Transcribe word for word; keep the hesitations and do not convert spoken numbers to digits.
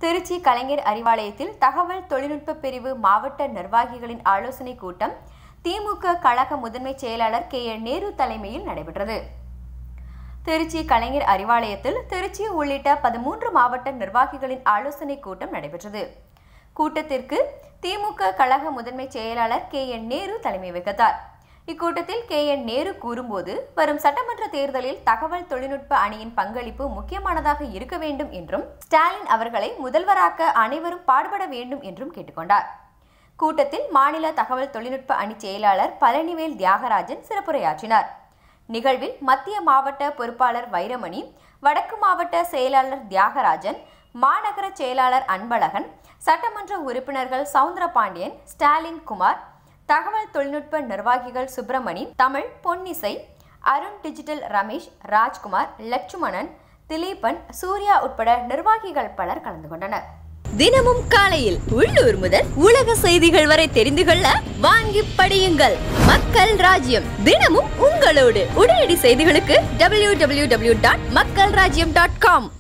திருச்சி கலைஞர் அறிவாலயத்தில் தகவல் தொழில்நுட்ப பிரிவு மாவட்ட நிர்வாகிகளின் ஆலோசனை கூட்டம் திமுக கழக முதன்மை செயலாளர் கே என் நேரு தலைமையில் நடைபெற்றது. திருச்சி கலைஞர் அறிவாலயத்தில் திருச்சி உள்ளிட்ட பதிமூன்று மாவட்ட நிர்வாகிகளின் ஆலோசனை கூட்டம் நடைபெற்றது. கூட்டத்திற்கு திமுக கழக முதன்மை செயலாளர் கே என் நேரு தலைமை வகித்தார். இக்கூட்டத்தில் கே என் நேரு கூறும்போது, வரும் சட்டமன்ற தேர்தலில் தகவல் தொழில்நுட்ப அணியின் பங்களிப்பு முக்கியமானதாக இருக்க வேண்டும் என்றும், ஸ்டாலின் அவர்களை முதல்வராக்க அனைவரும் பாடுபட வேண்டும் என்றும் கேட்டுக்கொண்டார். கூட்டத்தில் மாநில தகவல் தொழில்நுட்ப அணி செயலாளர் பழனிவேல் தியாகராஜன் சிறப்புரையாற்றினார். நிகழ்வில் மத்திய மாவட்ட பொறுப்பாளர் வைரமணி, வடக்கு மாவட்ட செயலாளர் தியாகராஜன், மாநகர செயலாளர் அன்பழகன், சட்டமன்ற உறுப்பினர்கள் சவுந்தரபாண்டியன், ஸ்டாலின் குமார், தகவல் தொழில்நுட்ப நிர்வாகிகள் சுப்பிரமணி, தமிழ், பொன்னிசை, அருண் டிஜிட்டல் ரமேஷ், ராஜ்குமார், லட்சுமணன், திலீபன், சூர்யா உட்பட நிர்வாகிகள் பலர் கலந்து கொண்டனர். தினமும் காலையில் உள்ளூர் முதல் உலக செய்திகள் வரை தெரிந்து கொள்ள வாங்கி படியுங்கள். மக்கள் ராஜ்யம், தினமும் உங்களோடு. உடனடி செய்திகளுக்கு டபிள்யூ டபிள்யூ டபிள்யூ டாட் மக்கள் ராஜ்யம் டாட் காம்.